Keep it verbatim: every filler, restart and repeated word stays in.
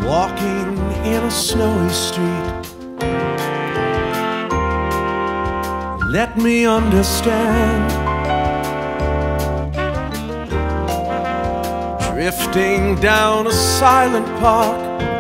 walking in a snowy street. Let me understand. Drifting down a silent park,